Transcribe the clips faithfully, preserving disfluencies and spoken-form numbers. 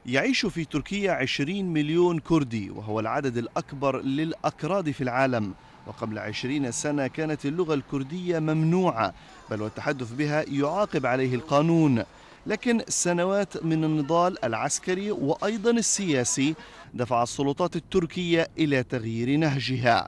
يعيش في تركيا عشرين مليون كردي، وهو العدد الأكبر للأكراد في العالم. وقبل عشرين سنة كانت اللغة الكردية ممنوعة، بل والتحدث بها يعاقب عليه القانون. لكن سنوات من النضال العسكري وأيضا السياسي دفع السلطات التركية إلى تغيير نهجها.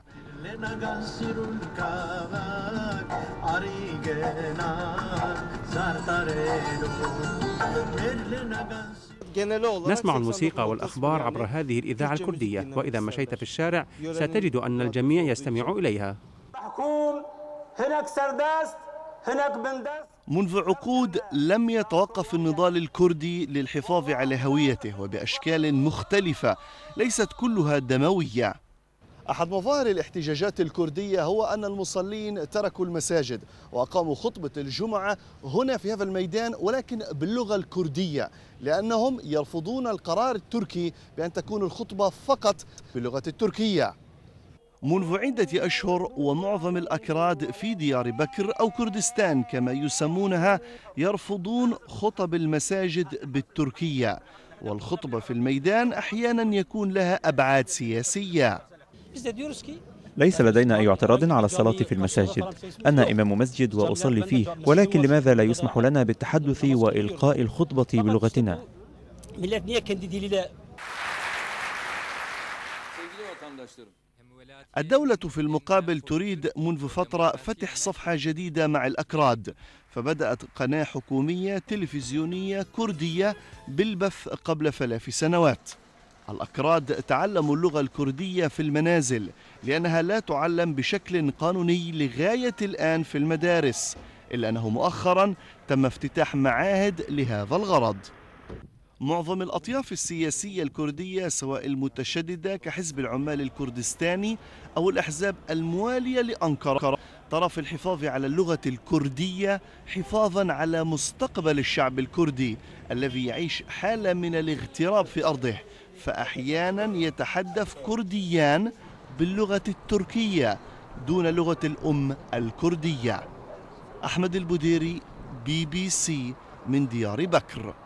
نسمع الموسيقى والأخبار عبر هذه الإذاعة الكردية، وإذا مشيت في الشارع ستجد أن الجميع يستمع إليها. منذ عقود لم يتوقف النضال الكردي للحفاظ على هويته، وبأشكال مختلفة ليست كلها دموية. أحد مظاهر الاحتجاجات الكردية هو أن المصلين تركوا المساجد وأقاموا خطبة الجمعة هنا في هذا الميدان، ولكن باللغة الكردية، لأنهم يرفضون القرار التركي بأن تكون الخطبة فقط باللغة التركية. منذ عدة أشهر ومعظم الأكراد في ديار بكر أو كردستان كما يسمونها يرفضون خطب المساجد بالتركية، والخطبة في الميدان أحيانا يكون لها أبعاد سياسية. ليس لدينا أي اعتراض على الصلاة في المساجد، أنا إمام مسجد وأصلي فيه، ولكن لماذا لا يسمح لنا بالتحدث وإلقاء الخطبة بلغتنا؟ الدولة في المقابل تريد منذ فترة فتح صفحة جديدة مع الأكراد، فبدأت قناة حكومية تلفزيونية كردية بالبث قبل ثلاث سنوات. الأكراد تعلموا اللغة الكردية في المنازل لأنها لا تعلم بشكل قانوني لغاية الآن في المدارس، إلا أنه مؤخرا تم افتتاح معاهد لهذا الغرض. معظم الأطياف السياسية الكردية سواء المتشددة كحزب العمال الكردستاني أو الأحزاب الموالية لأنقرة ترى في الحفاظ على اللغة الكردية حفاظا على مستقبل الشعب الكردي الذي يعيش حالة من الاغتراب في أرضه، فأحيانا يتحدث كرديان باللغة التركية دون لغة الأم الكردية. أحمد البديري، بي بي سي، من ديار بكر.